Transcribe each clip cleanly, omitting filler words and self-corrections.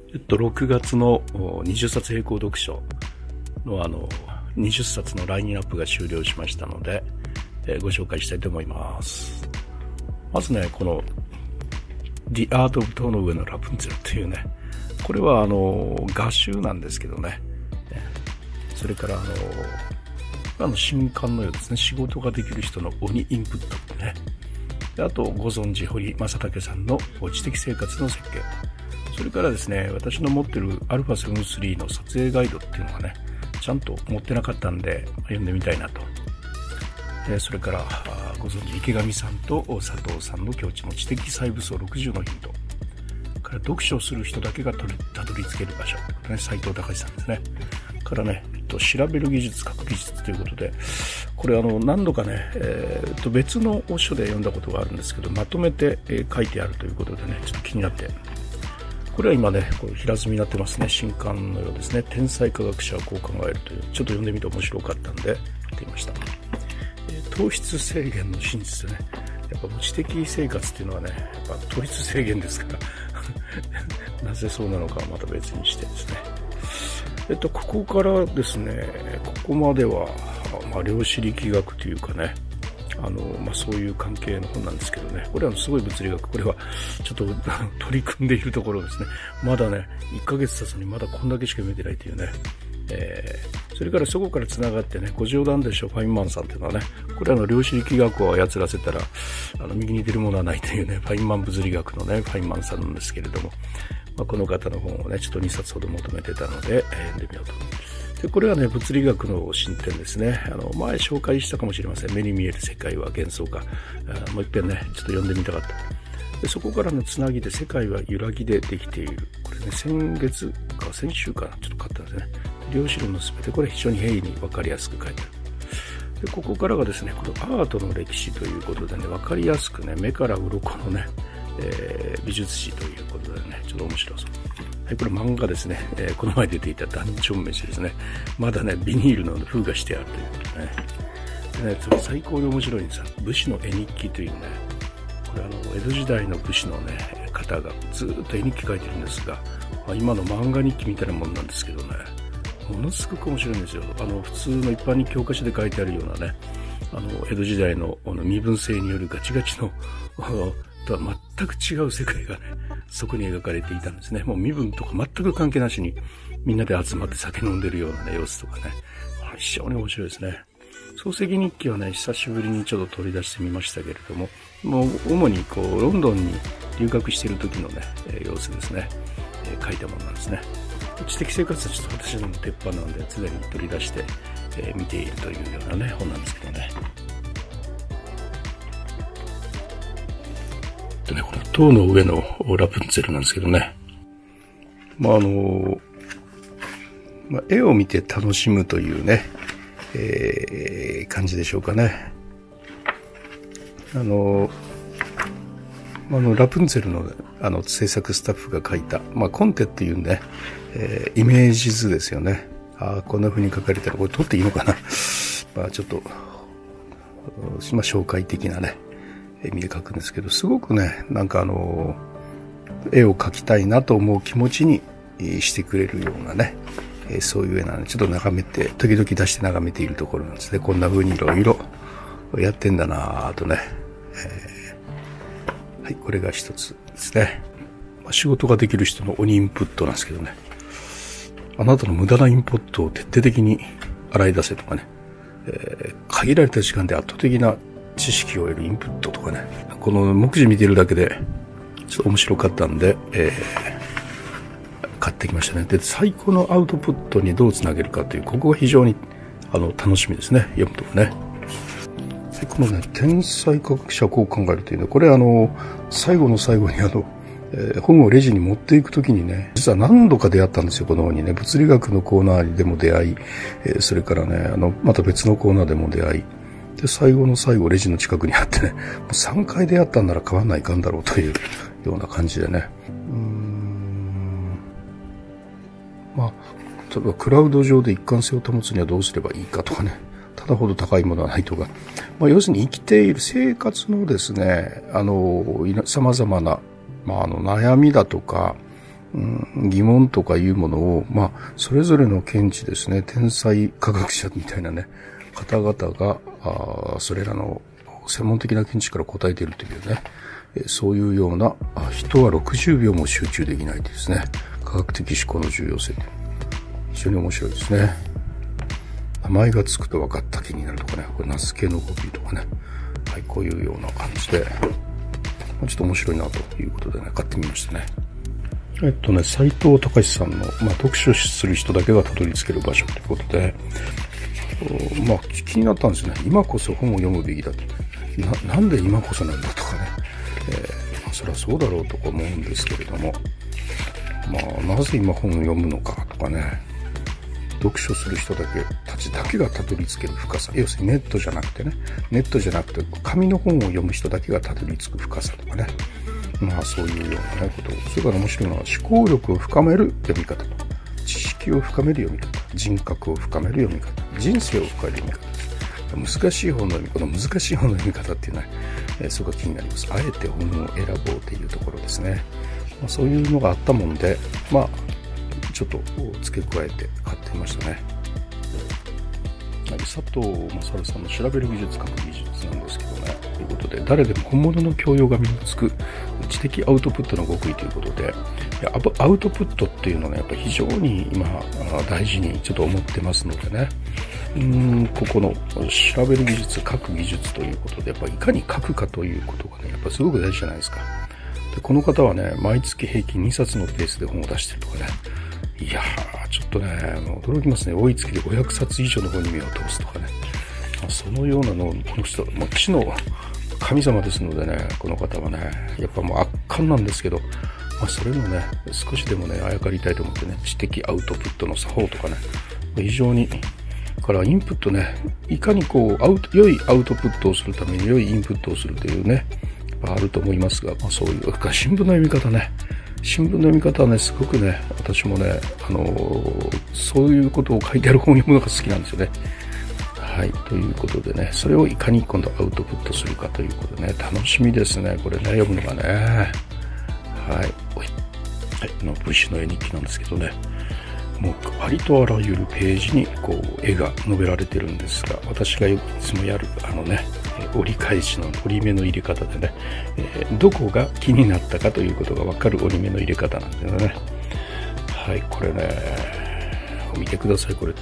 6月の20冊並行読書の20冊のラインナップが終了しましたので、ご紹介したいと思います。まずね、この The Art of 塔の上のラプンツェルというね、これは画集なんですけどね、それから新刊のようですね、仕事ができる人の鬼インプットってね、あとご存知堀正武さんの知的生活の設計、それからですね、私の持ってる α7-3 の撮影ガイドっていうのがね、ちゃんと持ってなかったんで読んでみたいなと。それからご存知池上さんと佐藤さんの境地の知的細部層60のヒントから読書をする人だけがたどり着ける場所、ね、斉藤隆さんですね。からね、調べる技術、書く技術ということで、これ何度かね、別の書で読んだことがあるんですけど、まとめて書いてあるということでね、ちょっと気になって、これは今ね、こう平積みになってますね。新刊のようですね。天才科学者はこう考えるという、ちょっと読んでみて面白かったんで、やってみました。糖質制限の真実でね、やっぱ知的生活っていうのはね、やっぱ糖質制限ですからなぜそうなのかはまた別にしてですね。ここからですね、ここまでは、量子力学というかね、そういう関係の本なんですけどね、これはすごい物理学、これはちょっと取り組んでいるところですね。まだね、1ヶ月経つのにまだこんだけしか読めてないというね。それからそこから繋がってね、ご冗談でしょ、ファインマンさんっていうのはね、これ量子力学を操らせたら、右に出るものはないというね、ファインマン物理学のね、ファインマンさんなんですけれども、この方の本をね、ちょっと2冊ほど求めてたので、読んでみようと。で、これはね、物理学の進展ですね。前紹介したかもしれません。目に見える世界は幻想か。もう一遍ね、ちょっと読んでみたかった。で、そこからのつなぎで世界は揺らぎでできている。これね、先週かな、ちょっと買ったんですね。量子論のすべて、これ非常に平易に分かりやすく書いてある。で、ここからがですね、このアートの歴史ということでね、分かりやすくね、目から鱗のね、美術史ということでね、ちょっと面白そう。はい、これ漫画ですね。この前出ていたダンチョン飯ですね。まだね、ビニールの封がしてあるということでね。でね、最高に面白いんですよ。武士の絵日記というね、これ江戸時代の武士のね、方がずっと絵日記書いてるんですが、今の漫画日記みたいなもんなんですけどね、ものすごく面白いんですよ。普通の一般に教科書で書いてあるようなね、江戸時代の身分制によるガチガチのとは全く違う世界がね、そこに描かれていたんですね。もう身分とか全く関係なしに、みんなで集まって酒飲んでるようなね、様子とかね。非常に面白いですね。漱石日記はね、久しぶりにちょっと取り出してみましたけれども、もう主にロンドンに留学している時のね、様子ですね。書いたものなんですね。知的生活はちょっと私の鉄板なので、常に取り出して、見ているというようなね、本なんですけどね。でね、この塔の上のラプンツェルなんですけどね。絵を見て楽しむというね、感じでしょうかね。ラプンツェルの制作スタッフが描いた、コンテっていうね、イメージ図ですよね。こんな風に描かれたら、これ撮っていいのかな。ちょっと、紹介的なね、絵で描くんですけど、すごくね、なんか絵を描きたいなと思う気持ちにしてくれるようなね、そういう絵なので、ちょっと眺めて、時々出して眺めているところなんですね。こんな風にいろいろやってんだなぁとね。はい、これが一つですね。仕事ができる人の鬼インプットなんですけどね。あなたの無駄なインプットを徹底的に洗い出せとかね。限られた時間で圧倒的な知識を得るインプットとかね。この目次見てるだけで、ちょっと面白かったんで、買ってきましたね。で、最高のアウトプットにどうつなげるかという、ここが非常に、楽しみですね。読むとね。で、このね、天才科学者はこう考えるというね、これ最後の最後に本をレジに持っていくときにね、実は何度か出会ったんですよ、この本にね。物理学のコーナーでも出会い、それからね、また別のコーナーでも出会い、で、最後の最後、レジの近くにあってね、もう3回出会ったんなら買わないかんだろうというような感じでね。例えばクラウド上で一貫性を保つにはどうすればいいかとかね。ただほど高いものはないとか。要するに生きている生活のですね、様々な、悩みだとか、 疑問とかいうものを、それぞれの見地ですね、天才科学者みたいなね、方々が、それらの専門的な見地から答えているというね、そういうような、人は60秒も集中できないですね、科学的思考の重要性。非常に面白いですね。名前がつくと分かった気になるとかね、これナスケの呼吸とかね、はい、こういうような感じで、ちょっと面白いなということでね、買ってみましたね。斉藤隆さんの、読書する人だけがたどり着ける場所ということで、気になったんですよね。今こそ本を読むべきだと。なんで今こそなんだとかね。そりゃそうだろうとか思うんですけれども、なぜ今本を読むのかとかね。読書する人たちだけがたどり着ける深さ。要するにネットじゃなくて紙の本を読む人だけがたどり着く深さとかね。そういうようなこと。それから面白いのは思考力を深める読み方と。知識を深める読み方。人格を深める読み方。人生を深める読み方です。難しい本の読み方。難しい本の読み方っていうのは、そこが気になります。あえて本を選ぼうというところですね。そういうのがあったもんで、ちょっと付け加えて買ってみましたね。佐藤勝さんの調べる技術、書く技術なんですけどね。ということで、誰でも本物の教養が身につく知的アウトプットの極意ということで、アウトプットっていうのはね、やっぱり非常に今大事にちょっと思ってますのでね。ここの調べる技術、書く技術ということで、やっぱりいかに書くかということがね、やっぱすごく大事じゃないですか。で、この方はね、毎月平均2冊のペースで本を出してるとかね。いやー、ちょっとね、驚きますね。多い月で500冊以上の本に目を通すとかね。そのようなのを、この人、知の神様ですのでね、この方はね、やっぱ圧巻なんですけど、それもね、少しでもね、あやかりたいと思ってね、知的アウトプットの作法とかね、非常に、からインプットね、いかに良いアウトプットをするために良いインプットをするというね、あると思いますが、そういう、新聞の読み方ね、新聞の読み方はね、すごくね、私もね、そういうことを書いてある本を読むのが好きなんですよね。はい。ということでね、それをいかに今度アウトプットするかということでね、楽しみですね。これね、読むのがね。はい。武士の絵日記なんですけどね、もうありとあらゆるページに絵が述べられてるんですが、私がいつもやる折り返しの折り目の入れ方でね、どこが気になったかということが分かる折り目の入れ方なんですね。はい、これね、見てください。これ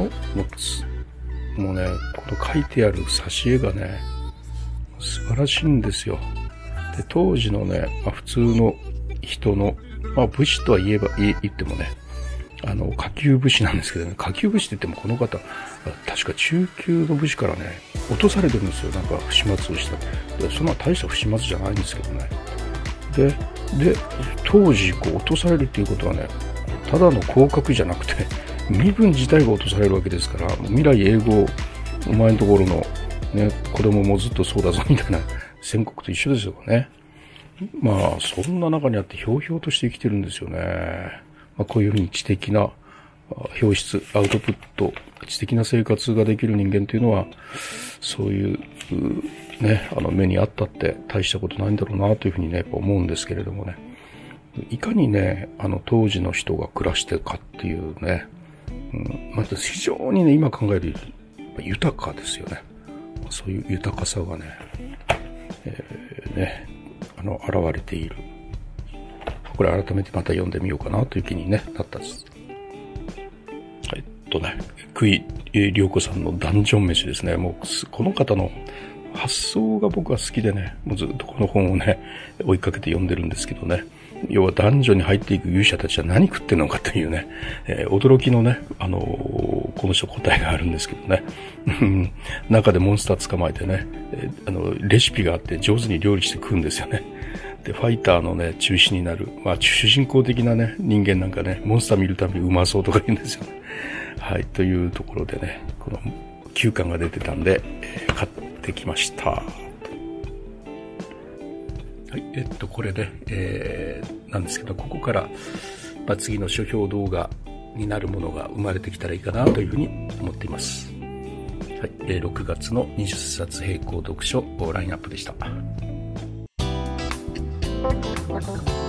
もうね、この書いてある挿絵がね、素晴らしいんですよ。で、当時のね、普通の人の、武士とは言ってもね、下級武士なんですけどね、下級武士って言ってもこの方、確か中級の武士からね、落とされてるんですよ。なんか不始末をした。で、そんな大した不始末じゃないんですけどね。で、当時落とされるっていうことはね、ただの降格じゃなくて、身分自体が落とされるわけですから、未来永劫、お前のところのね、子供もずっとそうだぞみたいな宣告と一緒ですよね。そんな中にあってひょうひょうとして生きてるんですよね。こういうふうに知的な表出、アウトプット、知的な生活ができる人間というのは、そういうね、目にあったって大したことないんだろうなというふうにね、やっぱ思うんですけれどもね。いかにね、当時の人が暮らしてるかっていうね、また非常にね、今考える豊かですよね。そういう豊かさがね、現れている。これ改めてまた読んでみようかなという気に、ね、なったんです。久井涼子さんのダンジョン飯ですね。もう、この方の発想が僕は好きでね、もうずっとこの本をね、追いかけて読んでるんですけどね。要は男女に入っていく勇者たちは何食ってんのかというね、驚きのね、この人答えがあるんですけどね。中でモンスター捕まえてね、レシピがあって上手に料理して食うんですよね。で、ファイターのね、中心になる、主人公的なね、人間なんかね、モンスター見るたびにうまそうとか言うんですよね。はい、というところでね、この9巻が出てたんで、買ってきました。はい、これで、なんですけど、ここから、次の書評動画になるものが生まれてきたらいいかなというふうに思っています。はい、6月の20冊並行読書ラインナップでした。